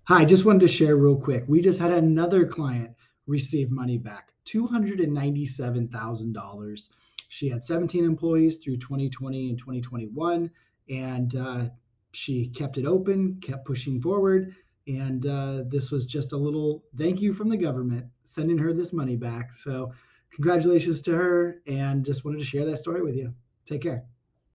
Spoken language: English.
Hi, just wanted to share real quick. We just had another client receive money back, $297,000. She had 17 employees through 2020 and 2021, and she kept it open, kept pushing forward. And this was just a little thank you from the government sending her this money back. So, congratulations to her, and just wanted to share that story with you. Take care.